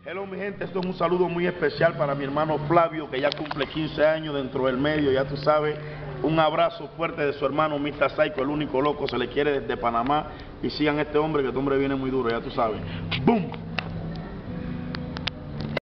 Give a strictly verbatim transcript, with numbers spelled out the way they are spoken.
Hello mi gente, esto es un saludo muy especial para mi hermano Flavio, que ya cumple quince años dentro del medio, ya tú sabes. Un abrazo fuerte de su hermano mister Psycho, el único loco, se le quiere desde Panamá. Y sigan a este hombre, que este hombre viene muy duro, ya tú sabes. ¡Boom!